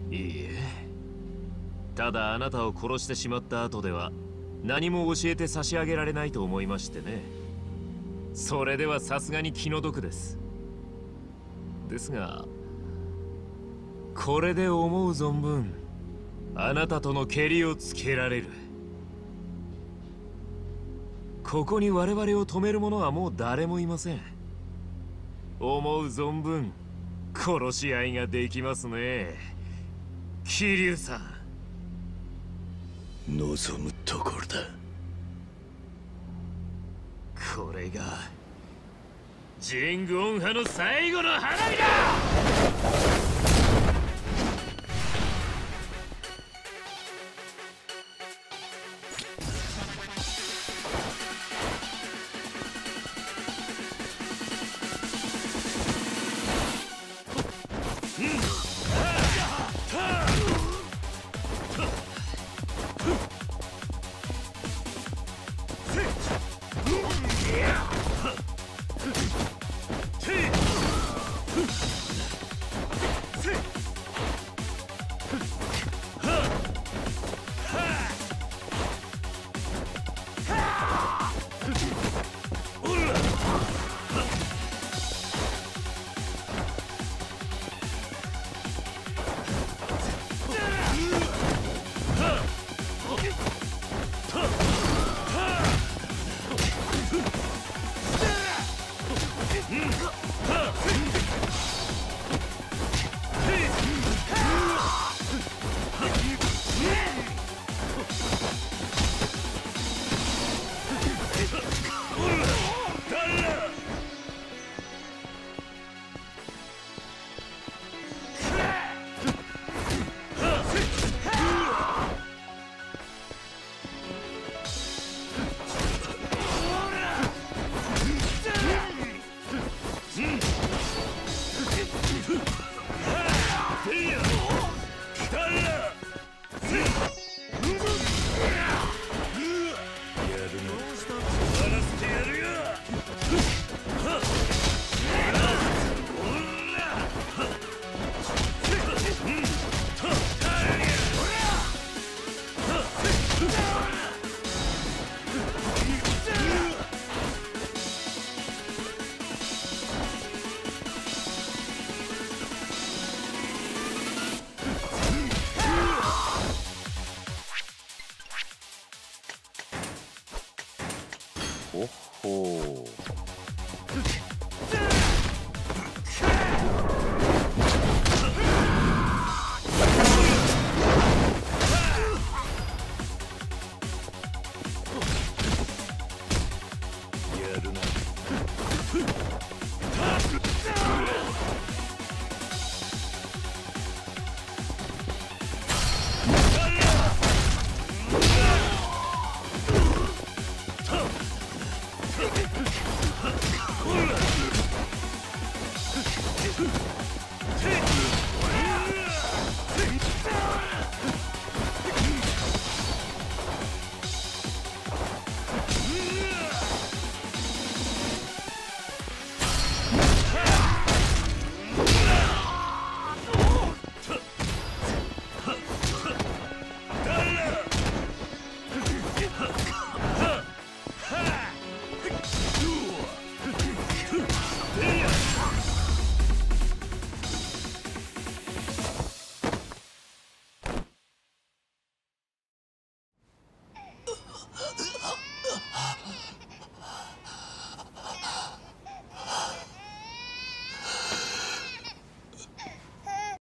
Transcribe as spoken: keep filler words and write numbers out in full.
いいえ、ただあなたを殺してしまった後では何も教えて差し上げられないと思いましてね。それではさすがに気の毒です。ですがこれで思う存分あなたとのケリをつけられる。ここに我々を止める者はもう誰もいません。思う存分殺し合いができますね、桐生さん。 望むところだ。 これがジェングオン派の最後の花火だ。